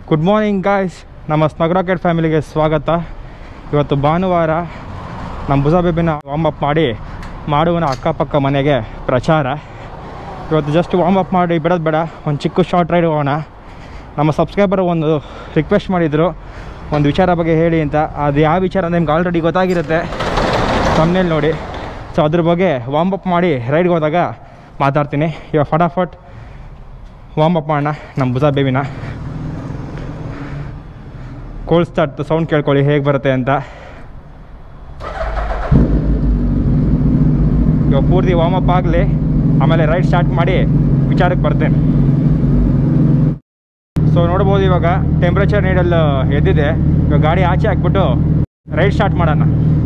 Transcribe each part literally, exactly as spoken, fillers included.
Good morning guys, ನಮ್ಮ SnugRocket ಫ್ಯಾಮಿಲಿಗೆ ಸ್ವಾಗತ. ಇವತ್ತು ಭಾನುವಾರ ನಮ್ಮ ಬುಜಾ ಬೇಬಿನ ವಾರ್ಮ್ ಅಪ್ ಮಾಡಿ ಮಾಡುವನ ಅಕ್ಕಪಕ್ಕ ಮನೆಗೆ ಪ್ರಚಾರ. ಇವತ್ತು ಜಸ್ಟ್ ವಾರ್ಮ್ ಅಪ್ ಮಾಡಿ ಬಿಡೋದು ಬೇಡ, ಒಂದು ಚಿಕ್ಕ ಶಾರ್ಟ್ ರೈಡ್ ಹೋಗೋಣ. ನಮ್ಮ ಸಬ್ಸ್ಕ್ರೈಬರ್ ಒಂದು ರಿಕ್ವೆಸ್ಟ್ ಮಾಡಿದರು ಒಂದು ವಿಚಾರ ಬಗ್ಗೆ ಹೇಳಿ ಅಂತ. ಅದು ಯಾವ ವಿಚಾರ ಅಂತ ನಿಮ್ಗೆ ಆಲ್ರೆಡಿ ಗೊತ್ತಾಗಿರುತ್ತೆ ತಮ್ಮನೇಲಿ ನೋಡಿ. ಸೊ ಅದ್ರ ಬಗ್ಗೆ ವಾರ್ಮ್ ಅಪ್ ಮಾಡಿ ರೈಡ್ಗೆ ಹೋದಾಗ ಮಾತಾಡ್ತೀನಿ. ಇವಾಗ ಫಟಾಫಟ್ ವಾರ್ಮ್ ಅಪ್ ಮಾಡೋಣ ನಮ್ಮ ಬುಜಾ ಬೇಬಿನ. ಕೋಲ್ಡ್ ಸ್ಟಾರ್ಟ್ ಸೌಂಡ್ ಕೇಳ್ಕೊಳ್ಳಿ ಹೇಗೆ ಬರುತ್ತೆ ಅಂತ. ಇವಾಗ ಪೂರ್ತಿ ವಾರ್ಮ್ ಅಪ್ ಆಗಲಿ, ಆಮೇಲೆ ರೈಡ್ ಸ್ಟಾರ್ಟ್ ಮಾಡಿ ವಿಚಾರಕ್ಕೆ ಬರ್ತೇನೆ. ಸೊ ನೋಡ್ಬೋದು ಇವಾಗ ಟೆಂಪ್ರೇಚರ್ ನೀಡಲು ಎದ್ದಿದೆ. ಇವಾಗ ಗಾಡಿ ಆಚೆ ಹಾಕ್ಬಿಟ್ಟು ರೈಡ್ ಸ್ಟಾರ್ಟ್ ಮಾಡೋಣ.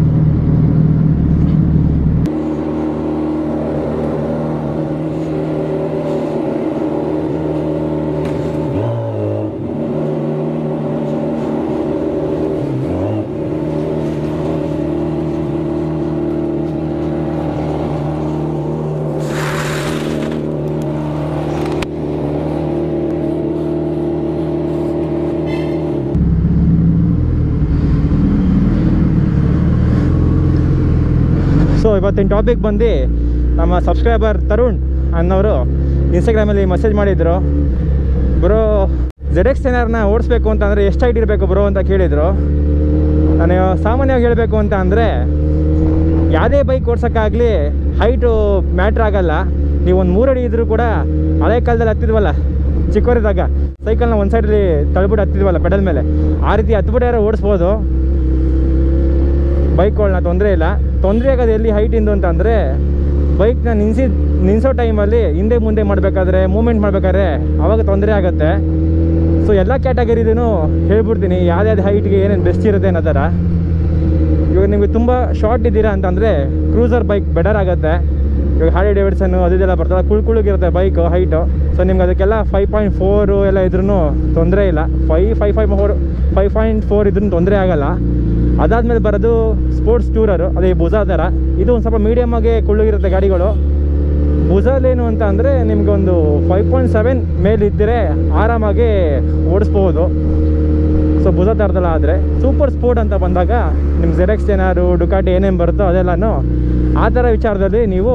ಸೊ ಇವತ್ತಿನ ಟಾಪಿಕ್ ಬಂದು ನಮ್ಮ ಸಬ್ಸ್ಕ್ರೈಬರ್ ತರುಣ್ ಅನ್ನೋರು ಇನ್ಸ್ಟಾಗ್ರಾಮಲ್ಲಿ ಮೆಸೇಜ್ ಮಾಡಿದರು. ಬ್ರೋ ಜೆಡ್ ಎಕ್ಸ್ ಟೆನ್ನರ್ನ ಓಡಿಸ್ಬೇಕು ಅಂತಂದರೆ ಎಷ್ಟು ಹೈಟ್ ಇರಬೇಕು ಬ್ರೋ ಅಂತ ಕೇಳಿದರು. ನಾನು ಸಾಮಾನ್ಯವಾಗಿ ಹೇಳಬೇಕು ಅಂತ ಅಂದರೆ ಯಾವುದೇ ಬೈಕ್ ಓಡ್ಸೋಕ್ಕಾಗಲಿ ಹೈಟು ಮ್ಯಾಟ್ರ್ ಆಗೋಲ್ಲ. ನೀವು ಒಂದು ಮೂರು ಅಡಿ ಇದ್ದರೂ ಕೂಡ ಹಳೆ ಕಾಲದಲ್ಲಿ ಹತ್ತಿದ್ವಲ್ಲ ಚಿಕ್ಕವರಿದ್ದಾಗ, ಸೈಕಲ್ನ ಒಂದು ಸೈಡಲ್ಲಿ ತಳ್ಬಿಟ್ಟು ಹತ್ತಿದ್ವಲ್ಲ ಪೆಡಲ್ ಮೇಲೆ, ಆ ರೀತಿ ಹತ್ಬಿಟ್ಟಾರೆ ಓಡಿಸ್ಬೋದು ಬೈಕ್ಗಳನ್ನ, ತೊಂದರೆ ಇಲ್ಲ. ತೊಂದರೆ ಆಗೋದು ಎಲ್ಲಿ ಹೈಟಿಂದು ಅಂತಂದರೆ ಬೈಕ್ನ ನಿಲ್ಲಿಸಿ ನಿಲ್ಲಿಸೋ ಟೈಮಲ್ಲಿ ಹಿಂದೆ ಮುಂದೆ ಮಾಡಬೇಕಾದ್ರೆ ಮೂಮೆಂಟ್ ಮಾಡಬೇಕಾದ್ರೆ ಆವಾಗ ತೊಂದರೆ ಆಗುತ್ತೆ. ಸೊ ಎಲ್ಲ ಕ್ಯಾಟಗರಿದೂ ಹೇಳ್ಬಿಡ್ತೀನಿ ಯಾವ್ದಾವ್ದು ಹೈಟ್ಗೆ ಏನೇನು ಬೆಸ್ಟ್ ಇರುತ್ತೆ ಅನ್ನೋ ಥರ. ಇವಾಗ ನಿಮಗೆ ತುಂಬ ಶಾರ್ಟ್ ಇದ್ದೀರಾ ಅಂತಂದರೆ ಕ್ರೂಸರ್ ಬೈಕ್ ಬೆಟರ್ ಆಗುತ್ತೆ. ಇವಾಗ ಹಾರ್ಲಿ ಡೇವಿಡ್ಸನ್ನು ಅದೆಲ್ಲ ಬರ್ತಲ್ಲ, ಕುಳ್ ಕುಳುಗಿರುತ್ತೆ ಬೈಕು ಹೈಟು. ಸೊ ನಿಮ್ಗೆ ಅದಕ್ಕೆಲ್ಲ ಫೈವ್ ಪಾಯಿಂಟ್ ಫೋರು ಎಲ್ಲ ಇದ್ರೂ ತೊಂದರೆ ಇಲ್ಲ. ಫೈ five five four five point four ಇದ್ರೂ ತೊಂದರೆ ಆಗೋಲ್ಲ. ಅದಾದಮೇಲೆ ಬರೋದು ಸ್ಪೋರ್ಟ್ಸ್ ಟೂರರು, ಅದೇ ಬುಜಾ ಥರ. ಇದು ಒಂದು ಸ್ವಲ್ಪ ಮೀಡಿಯಮ್ಮಾಗೆ ಕುಳ್ಳುಗಿರುತ್ತೆ ಗಾಡಿಗಳು. ಬುಜಾಲೇನು ಅಂತ ಅಂದರೆ ನಿಮಗೆ ಒಂದು ಫೈವ್ ಪಾಯಿಂಟ್ ಸೆವೆನ್ ಮೇಲಿದ್ದರೆ ಆರಾಮಾಗಿ ಓಡಿಸ್ಬೋದು. ಸೊ ಬುಜಾ ಥರದಲ್ಲ. ಆದರೆ ಸೂಪರ್ ಸ್ಪೋರ್ಟ್ ಅಂತ ಬಂದಾಗ ನಿಮ್ಮ ಜೆಡ್ ಎಕ್ಸ್ ಟೆನ್ನರು ಡುಕಾಟಿ ಏನೇನು ಬರುತ್ತೋ ಅದೆಲ್ಲನೂ ಆ ಥರ ವಿಚಾರದಲ್ಲಿ ನೀವು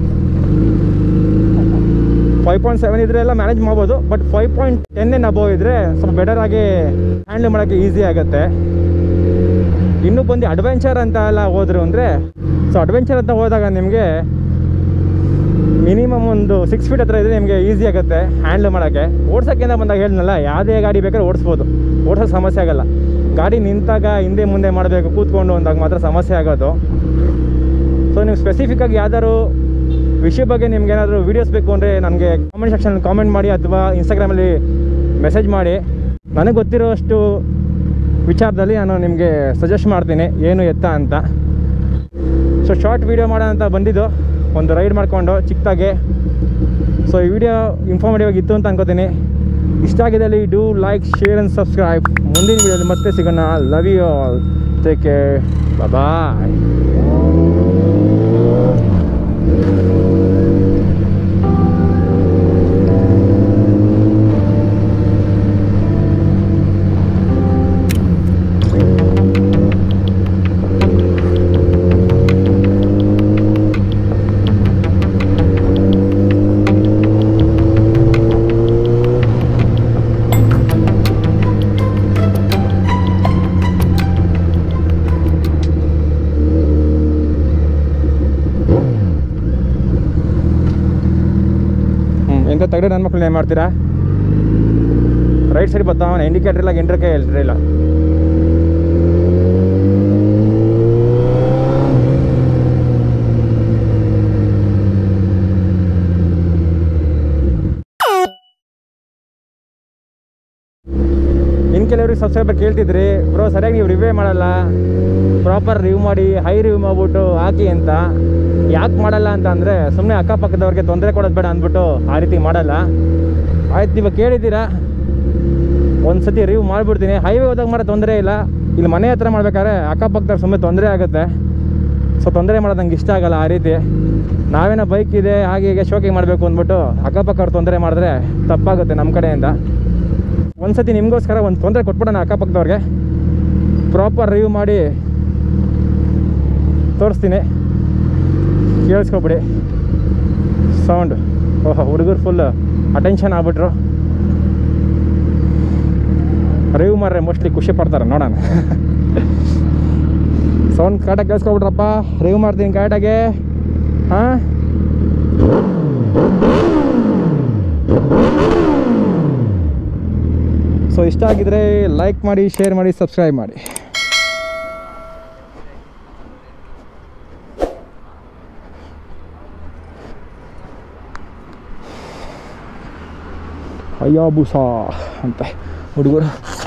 ಫೈವ್ ಪಾಯಿಂಟ್ ಸೆವೆನ್ ಇದ್ದರೆ ಎಲ್ಲ ಮ್ಯಾನೇಜ್ ಮಾಡ್ಬೋದು. ಬಟ್ ಫೈವ್ ಪಾಯಿಂಟ್ ಟೆನ್ ಏನು ಅಬೋವ್ ಇದ್ದರೆ ಸ್ವಲ್ಪ ಬೆಟರಾಗಿ ಹ್ಯಾಂಡಲ್ ಮಾಡೋಕ್ಕೆ ಈಸಿ ಆಗುತ್ತೆ. ಇನ್ನೂ ಬಂದು ಅಡ್ವೆಂಚರ್ ಅಂತ ಎಲ್ಲ ಹೋದ್ರು ಅಂದರೆ, ಸೊ ಅಡ್ವೆಂಚರ್ ಅಂತ ಹೋದಾಗ ನಿಮಗೆ ಮಿನಿಮಮ್ ಒಂದು ಸಿಕ್ಸ್ ಫೀಟ್ ಹತ್ರ ಇದ್ದರೆ ನಿಮಗೆ ಈಸಿ ಆಗುತ್ತೆ ಹ್ಯಾಂಡಲ್ ಮಾಡೋಕ್ಕೆ. ಓಡ್ಸೋಕ್ಕಿಂತ ಬಂದಾಗ ಹೇಳಿದ್ನಲ್ಲ, ಯಾವುದೇ ಗಾಡಿ ಬೇಕಾದ್ರೆ ಓಡಿಸ್ಬೋದು, ಓಡಿಸೋಕ್ಕೆ ಸಮಸ್ಯೆ ಆಗೋಲ್ಲ. ಗಾಡಿ ನಿಂತಾಗ ಹಿಂದೆ ಮುಂದೆ ಮಾಡಬೇಕು ಕೂತ್ಕೊಂಡು ಅಂದಾಗ ಮಾತ್ರ ಸಮಸ್ಯೆ ಆಗೋದು. ಸೊ ನೀವು ಸ್ಪೆಸಿಫಿಕ್ಕಾಗಿ ಯಾವ್ದಾದ್ರು ವಿಷಯ ಬಗ್ಗೆ ನಿಮ್ಗೆ ಏನಾದರೂ ವೀಡಿಯೋಸ್ ಬೇಕು ಅಂದರೆ ನನಗೆ ಕಾಮೆಂಟ್ ಸೆಕ್ಷನಲ್ಲಿ ಕಾಮೆಂಟ್ ಮಾಡಿ ಅಥವಾ ಇನ್ಸ್ಟಾಗ್ರಾಮಲ್ಲಿ ಮೆಸೇಜ್ ಮಾಡಿ. ನನಗೆ ಗೊತ್ತಿರೋಷ್ಟು ವಿಚಾರದಲ್ಲಿ ನಾನು ನಿಮಗೆ ಸಜೆಸ್ಟ್ ಮಾಡ್ತೀನಿ ಏನು ಎತ್ತ ಅಂತ. ಸೊ ಶಾರ್ಟ್ ವೀಡಿಯೋ ಮಾಡೋಣ ಅಂತ ಬಂದಿದ್ದು, ಒಂದು ರೈಡ್ ಮಾಡಿಕೊಂಡು ಚಿಕ್ಕದಾಗೆ. ಸೊ ಈ ವಿಡಿಯೋ ಇನ್ಫಾರ್ಮೇಟಿವ್ ಆಗಿತ್ತು ಅಂತ ಅನ್ಕೋತೀನಿ. ಇಷ್ಟ ಆಗಿದ್ದಲ್ಲಿ do like, share and subscribe. ಮುಂದಿನ ವೀಡಿಯೋದಲ್ಲಿ ಮತ್ತೆ ಸಿಗೋಣ. Love you all, take care, bye. ಎಂತ ತೆಗೆದು ನನ್ನ ಮಕ್ಕಳನ್ನ ಏನು ಮಾಡ್ತೀರಾ? ರೈಟ್ ಸೈಡ್ ಬರ್ತಾವನ ಇಂಡಿಕೇಟರ್ ಇಲ್ಲ, ಎಂಟ್ರಕ್ಕೆ ಹೇಳ್ತಿರ ಇಲ್ಲ. ಇನ್ನು ಕೆಲವ್ರಿಗೆ ಸಬ್ಸ್ಕ್ರೈಬರ್ ಕೇಳ್ತಿದ್ರಿ, ಬ್ರೋ ಸರಿಯಾಗಿ ನೀವು ರಿವ್ಯೂ ಮಾಡಲ್ಲ, ಪ್ರಾಪರ್ ರಿವ್ಯೂ ಮಾಡಿ ಹೈ ರಿವ್ಯೂ ಮಾಡಿಬಿಟ್ಟು ಹಾಕಿ ಅಂತ. ಯಾಕೆ ಮಾಡಲ್ಲ ಅಂತ ಅಂದರೆ ಸುಮ್ಮನೆ ಅಕ್ಕಪಕ್ಕದವ್ರಿಗೆ ತೊಂದರೆ ಕೊಡೋದು ಬೇಡ ಅಂದ್ಬಿಟ್ಟು ಆ ರೀತಿ ಮಾಡಲ್ಲ. ಆಯ್ತು, ಇವಾಗ ಕೇಳಿದ್ದೀರಾ, ಒಂದು ಸತಿ ರಿವ್ಯೂ ಮಾಡಿಬಿಡ್ತೀನಿ. ಹೈವೇ ಹೋದಾಗ ಮಾಡೋ ತೊಂದರೆ ಇಲ್ಲ. ಇಲ್ಲಿ ಮನೆ ಹತ್ರ ಮಾಡ್ಬೇಕಾದ್ರೆ ಅಕ್ಕಪಕ್ಕದವ್ರು ಸುಮ್ಮನೆ ತೊಂದರೆ ಆಗುತ್ತೆ. ಸೊ ತೊಂದರೆ ಮಾಡೋದು ನಂಗೆ ಇಷ್ಟ ಆಗಲ್ಲ ಆ ರೀತಿ. ನಾವೇನೋ ಬೈಕ್ ಇದೆ ಹಾಗೆ ಹೀಗೆ ಶೋಕಿಂಗ್ ಮಾಡಬೇಕು ಅಂದ್ಬಿಟ್ಟು ಅಕ್ಕಪಕ್ಕ ಅವ್ರು ತೊಂದರೆ ಮಾಡಿದ್ರೆ ತಪ್ಪಾಗುತ್ತೆ ನಮ್ಮ ಕಡೆಯಿಂದ. ಒಂದ್ಸತಿ ನಿಮಗೋಸ್ಕರ ಒಂದು ತೊಂದರೆ ಕೊಟ್ಬಿಡೋಣ ಅಕ್ಕಪಕ್ಕದವ್ರಿಗೆ, ಪ್ರಾಪರ್ ರಿವ್ಯೂ ಮಾಡಿ ತೋರಿಸ್ತೀನಿ, ಕೇಳಿಸ್ಕೊಬಿಡಿ ಸೌಂಡ್. ಓಹೋ, ಹುಡುಗರು ಫುಲ್ ಅಟೆನ್ಷನ್ ಆಗ್ಬಿಟ್ರು. ರಿವ್ಯೂ ಮಾಡ್ರೆ ಮೋಸ್ಟ್ಲಿ ಖುಷಿ ಪಡ್ತಾರೆ, ನೋಡೋಣ. ಸೌಂಡ್ ಕರೆಕ್ಟಾಗಿ ಕೇಳಿಸ್ಕೊಬಿಟ್ರಪ್ಪ, ರಿವ್ಯೂ ಮಾಡ್ತೀನಿ ಕರೆಕ್ಟಾಗೆ. ಹಾಂ, ಸೊ ಇಷ್ಟ ಆಗಿದ್ರೆ ಲೈಕ್ ಮಾಡಿ, ಶೇರ್ ಮಾಡಿ, ಸಬ್ಸ್ಕ್ರೈಬ್ ಮಾಡಿ. ಹಯಾಬುಸಾ ಅಂತ ಹುಡುಗರು.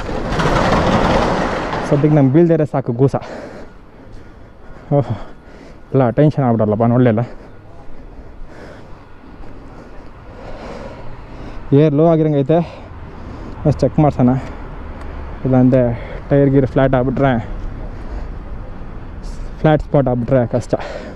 ಸದ್ಯಕ್ಕೆ ನಮ್ಗೆ ಬೀಳ್ದಿರ ಸಾಕು ಗೂಸ. ಓಹ್, ಎಲ್ಲ ಟೆನ್ಷನ್ ಆಗ್ಬಿಡಲ್ಲಪ್ಪ ನೋಡಲಿಲ್ಲ. ಏರ್ ಲೋ ಆಗಿರಂಗೈತೆ, ಅಷ್ಟು ಚೆಕ್ ಮಾಡ್ಸೋಣ. ಇಲ್ಲಾಂದರೆ ಟೈರ್ ಗೀರ್ ಫ್ಲ್ಯಾಟ್ ಆಗಿಬಿಟ್ರೆ, ಫ್ಲ್ಯಾಟ್ ಸ್ಪಾಟ್ ಆಗಿಬಿಟ್ರೆ ಕಷ್ಟ.